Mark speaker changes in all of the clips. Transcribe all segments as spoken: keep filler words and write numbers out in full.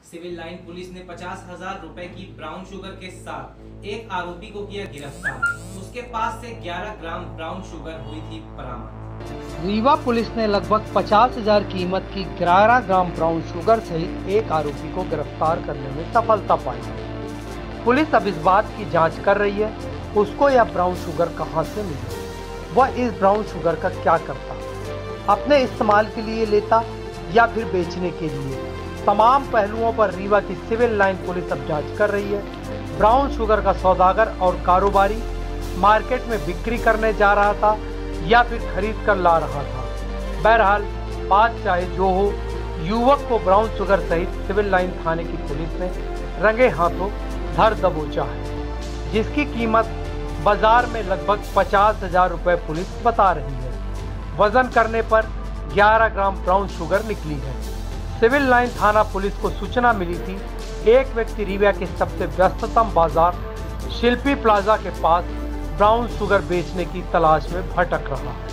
Speaker 1: Civil line police ने पचास हजार रुपए की ब्राउन शुगर के साथ एक आरोपी को किया गिरफ्तार। उसके पास से ग्यारह ग्राम ब्राउन शुगर हुई थी बरामद।
Speaker 2: रीवा पुलिस ने लगभग पचास हजार कीमत की ग्यारह ग्राम ब्राउन शुगर सहित एक आरोपी को गिरफ्तार करने में सफलता पाई। पुलिस अब इस बात की जांच कर रही है उसको यह ब्राउन शुगर कहां से मिली, वह इस ब्राउन शुगर का क्या करता, अपने इस्तेमाल के लिए लेता या फिर बेचने के लिए। तमाम पहलुओं पर रीवा की सिविल लाइन पुलिस अब जांच कर रही है। ब्राउन शुगर का सौदागर और कारोबारी मार्केट में बिक्री करने जा रहा था या फिर खरीद कर ला रहा था। बहरहाल बात चाहे जो हो, युवक को ब्राउन शुगर सहित सिविल लाइन थाने की पुलिस ने रंगे हाथों धर दबोचा है, जिसकी कीमत बाजार में लगभग पचास हजार रुपये पुलिस बता रही है। वजन करने पर ग्यारह ग्राम ब्राउन शुगर निकली है। सिविल लाइन थाना पुलिस को सूचना मिली थी एक व्यक्ति रीवा के सबसे व्यस्ततम बाजार शिल्पी प्लाजा के पास ब्राउन शुगर बेचने की तलाश में भटक रहा है।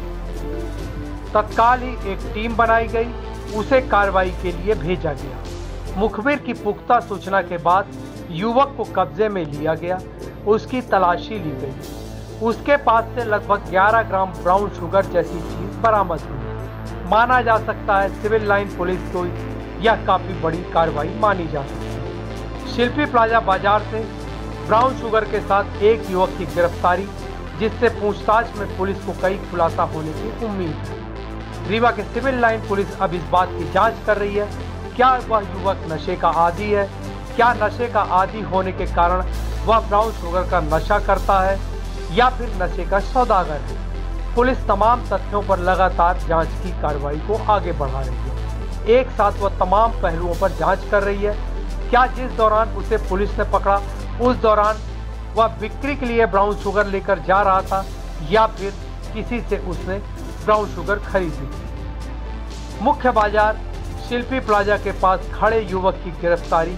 Speaker 2: तत्काल ही एक टीम बनाई गई, उसे कार्रवाई के लिए भेजा गया। मुखबिर की पुख्ता सूचना के बाद युवक को कब्जे में लिया गया, उसकी तलाशी ली गई। उसके पास से लगभग ग्यारह ग्राम ब्राउन शुगर जैसी चीज बरामद हुई। माना जा सकता है सिविल लाइन पुलिस को यह काफी बड़ी कार्रवाई मानी जा सकती है। शिल्पी प्लाजा बाजार से ब्राउन शुगर के साथ एक युवक की गिरफ्तारी, जिससे पूछताछ में पुलिस को कई खुलासा होने की उम्मीद है। रीवा के सिविल लाइन पुलिस अब इस बात की जांच कर रही है क्या वह युवक नशे का आदी है, क्या नशे का आदी होने के कारण वह ब्राउन शुगर का नशा करता है या फिर नशे का सौदागर है। पुलिस तमाम तथ्यों पर लगातार जांच की कार्रवाई को आगे बढ़ा रही है। एक साथ वह तमाम पहलुओं पर जांच कर रही है। क्या जिस दौरान उसे पुलिस ने पकड़ा उस दौरान वह बिक्री के लिए ब्राउन शुगर लेकर जा रहा था या फिर किसी से उसने ब्राउन शुगर खरीदी थी। मुख्य बाजार शिल्पी प्लाजा के पास खड़े युवक की गिरफ्तारी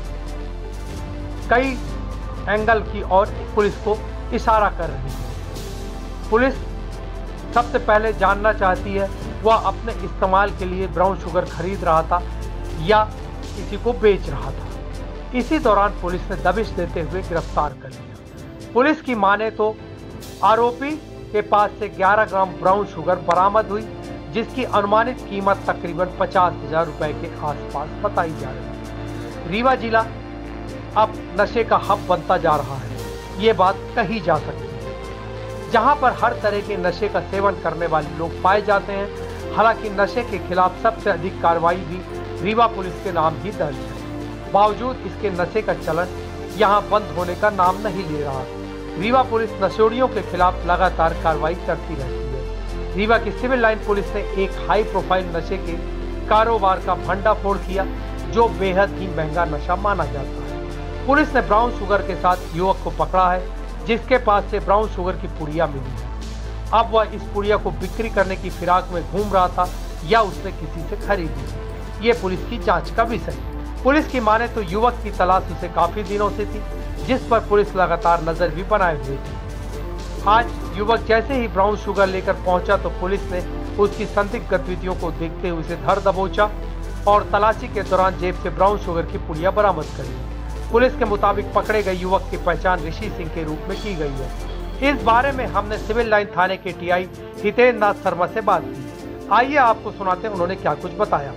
Speaker 2: कई एंगल की ओर पुलिस को इशारा कर रही है। पुलिस सबसे पहले जानना चाहती है वह अपने इस्तेमाल के लिए ब्राउन शुगर खरीद रहा था या किसी को बेच रहा था। इसी दौरान पुलिस ने दबिश देते हुए गिरफ्तार कर लिया। पुलिस की माने तो आरोपी के पास से ग्यारह ग्राम ब्राउन शुगर बरामद हुई, जिसकी अनुमानित कीमत तकरीबन पचास हजार रुपए के आसपास बताई जा रही है। रीवा जिला अब नशे का हब बनता जा रहा है, ये बात कही जा सकती है, जहां पर हर तरह के नशे का सेवन करने वाले लोग पाए जाते हैं। हालांकि नशे के खिलाफ सबसे अधिक कार्रवाई भी रीवा पुलिस के नाम ही दर्ज है। बावजूद इसके नशे का चलन यहां बंद होने का नाम नहीं ले रहा। रीवा पुलिस नशेड़ियों के खिलाफ लगातार कार्रवाई करती रहती है। रीवा की सिविल लाइन पुलिस ने एक हाई प्रोफाइल नशे के कारोबार का भंडाफोड़ किया, जो बेहद ही महंगा नशा माना जाता है। पुलिस ने ब्राउन शुगर के साथ युवक को पकड़ा है, जिसके पास से ब्राउन शुगर की पुड़िया मिली है। अब वह इस पुड़िया को बिक्री करने की फिराक में घूम रहा था या उसने किसी से खरीदी। ये पुलिस की जांच का विषय है। पुलिस की माने तो युवक की तलाश उसे काफी दिनों से थी, जिस पर पुलिस लगातार नजर भी बनाए हुए थी। आज युवक जैसे ही ब्राउन शुगर लेकर पहुंचा तो पुलिस ने उसकी संदिग्ध गतिविधियों को देखते हुए उसे धर दबोचा और तलाशी के दौरान जेब से ब्राउन शुगर की पुड़िया बरामद कर ली। पुलिस के मुताबिक पकड़े गए युवक की पहचान ऋषि सिंह के रूप में की गई है। इस बारे में हमने सिविल लाइन थाने के टीआई हितेंद्र नाथ शर्मा से बात की। आइए आपको सुनाते हैं उन्होंने क्या कुछ बताया।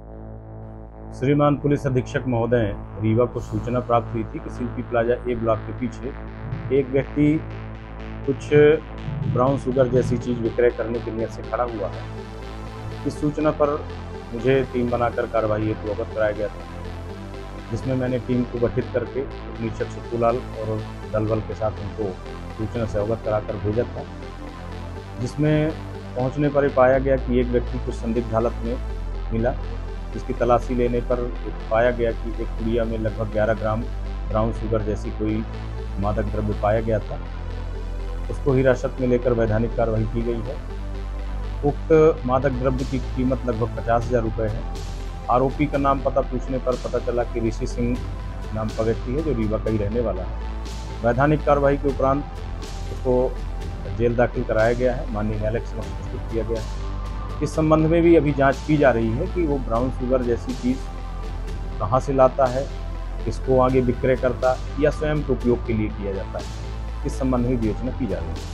Speaker 3: श्रीमान पुलिस अधीक्षक महोदय, रीवा को सूचना प्राप्त हुई थी कि शिल्पी प्लाजा ए ब्लॉक के पीछे एक व्यक्ति कुछ ब्राउन शुगर जैसी चीज़ विक्रय करने के नियत से खड़ा हुआ है। इस सूचना पर मुझे टीम बनाकर कार्रवाई हेतु अवगत कराया गया था, जिसमें मैंने टीम को गठित करके निरीक्षक सुखूलाल और दलबल के साथ उनको सूचना से अवगत कराकर भेजा था, जिसमें पहुंचने पर पाया गया कि एक व्यक्ति कुछ संदिग्ध हालत में मिला, जिसकी तलाशी लेने पर पाया गया कि एक पुड़िया में लगभग ग्यारह ग्राम ब्राउन शुगर जैसी कोई मादक द्रव्य पाया गया था। उसको हिरासत में लेकर वैधानिक कार्रवाई की गई है। उक्त मादक द्रव्य की कीमत लगभग पचास हजार रुपये है। आरोपी का नाम पता पूछने पर पता चला कि ऋषि सिंह नाम का व्यक्ति है, जो रीवा का ही रहने वाला है। वैधानिक कार्रवाई के उपरांत उसको जेल दाखिल कराया गया है, माननीय न्यायालय के समक्ष प्रस्तुत किया गया है। इस संबंध में भी अभी जांच की जा रही है कि वो ब्राउन शुगर जैसी चीज़ कहाँ से लाता है, किसको आगे विक्रय करता या स्वयं के उपयोग के लिए किया जाता है, इस संबंध में विवेचना की जा रही है।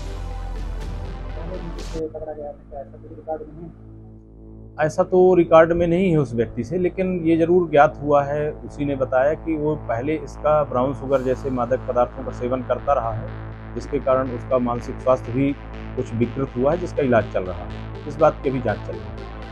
Speaker 3: ऐसा तो रिकॉर्ड में नहीं है उस व्यक्ति से, लेकिन ये जरूर ज्ञात हुआ है, उसी ने बताया कि वो पहले इसका ब्राउन शुगर जैसे मादक पदार्थों का सेवन करता रहा है, जिसके कारण उसका मानसिक स्वास्थ्य भी कुछ विकृत हुआ है, जिसका इलाज चल रहा है। इस बात की भी जांच चल रही है।